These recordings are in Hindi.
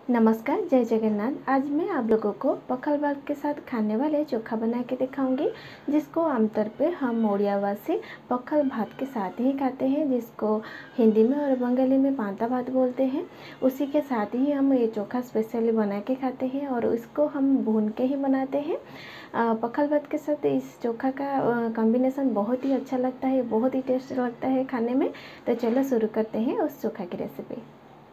नमस्कार, जय जगन्नाथ। आज मैं आप लोगों को पखाल भात के साथ खाने वाले चोखा बना के दिखाऊंगी, जिसको आमतौर पे हम ओडियावासी पखाल भात के साथ ही खाते हैं, जिसको हिंदी में और बंगाली में पांता भात बोलते हैं। उसी के साथ ही हम ये चोखा स्पेशली बना के खाते हैं और इसको हम भून के ही बनाते हैं। पखाल भात के साथ इस चोखा का कॉम्बिनेशन बहुत ही अच्छा लगता है, बहुत ही टेस्ट लगता है खाने में। तो चलो शुरू करते हैं उस चोखा की रेसिपी।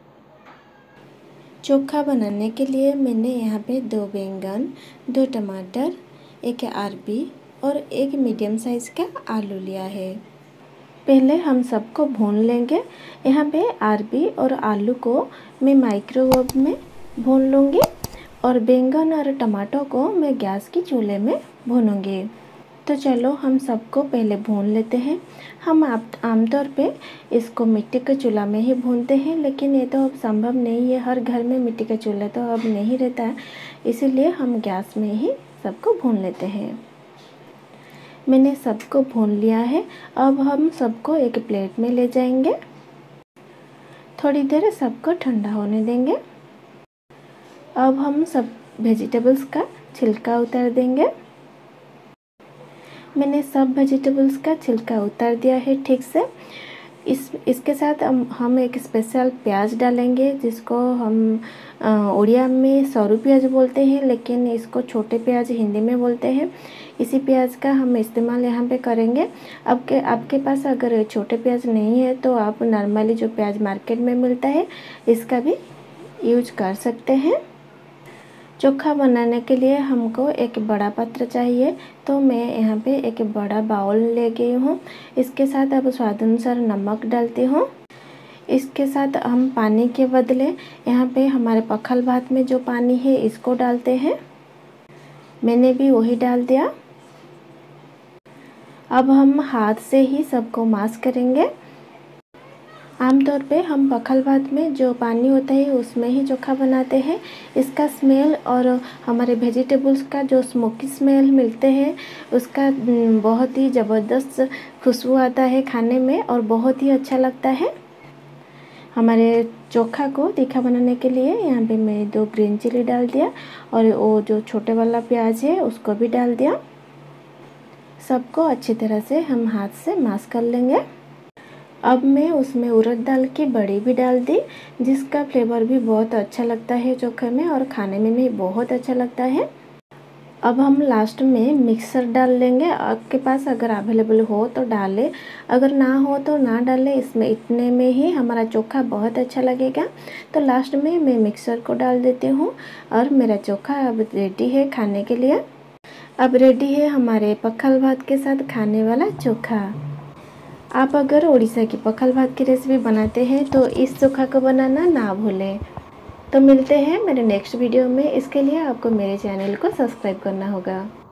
चोखा बनाने के लिए मैंने यहाँ पे 2 बैंगन, 2 टमाटर, 1 अरबी और 1 मीडियम साइज़ का आलू लिया है। पहले हम सबको भून लेंगे। यहाँ पे अरबी और आलू को मैं माइक्रोवेव में भून लूँगी और बैंगन और टमाटर को मैं गैस की चूल्हे में भूनूँगी। तो चलो हम सबको पहले भून लेते हैं। हम आमतौर पे इसको मिट्टी के चूल्हा में ही भूनते हैं, लेकिन ये तो अब संभव नहीं है, हर घर में मिट्टी का चूल्हा तो अब नहीं रहता है, इसीलिए हम गैस में ही सबको भून लेते हैं। मैंने सबको भून लिया है। अब हम सबको एक प्लेट में ले जाएंगे। थोड़ी देर सबको ठंडा होने देंगे। अब हम सब वेजिटेबल्स का छिलका उतार देंगे। मैंने सब वेजिटेबल्स का छिलका उतार दिया है ठीक से। इसके साथ हम एक स्पेशल प्याज डालेंगे, जिसको हम उड़िया में सरू प्याज बोलते हैं, लेकिन इसको छोटे प्याज हिंदी में बोलते हैं। इसी प्याज का हम इस्तेमाल यहाँ पे करेंगे। आपके पास अगर छोटे प्याज नहीं है तो आप नॉर्मली जो प्याज मार्केट में मिलता है इसका भी यूज कर सकते हैं। चोखा बनाने के लिए हमको एक बड़ा पात्र चाहिए, तो मैं यहाँ पे एक बड़ा बाउल ले गई हूँ। इसके साथ अब स्वाद अनुसार नमक डालती हूँ। इसके साथ हम पानी के बदले यहाँ पे हमारे पखाल भात में जो पानी है इसको डालते हैं। मैंने भी वही डाल दिया। अब हम हाथ से ही सबको माश करेंगे। आमतौर पे हम पखाल भात में जो पानी होता है उसमें ही चोखा बनाते हैं। इसका स्मेल और हमारे वेजिटेबल्स का जो स्मोकी स्मेल मिलते हैं उसका बहुत ही ज़बरदस्त खुशबू आता है खाने में और बहुत ही अच्छा लगता है। हमारे चोखा को तीखा बनाने के लिए यहाँ पे मैं 2 ग्रीन चिली डाल दिया और वो जो छोटे वाला प्याज है उसको भी डाल दिया। सबको अच्छी तरह से हम हाथ से माश कर लेंगे। अब मैं उसमें उड़द दाल की बड़ी भी डाल दी, जिसका फ्लेवर भी बहुत अच्छा लगता है चोखे में और खाने में भी बहुत अच्छा लगता है। अब हम लास्ट में मिक्सर डाल लेंगे। आपके पास अगर अवेलेबल हो तो डालें, अगर ना हो तो ना डालें। इसमें इतने में ही हमारा चोखा बहुत अच्छा लगेगा। तो लास्ट में मैं मिक्सर को डाल देती हूँ और मेरा चोखा अब रेडी है खाने के लिए। अब रेडी है हमारे पखाल भात के साथ खाने वाला चोखा। आप अगर उड़ीसा की पखाल भात की रेसिपी बनाते हैं तो इस चोखा को बनाना ना भूलें। तो मिलते हैं मेरे नेक्स्ट वीडियो में। इसके लिए आपको मेरे चैनल को सब्सक्राइब करना होगा।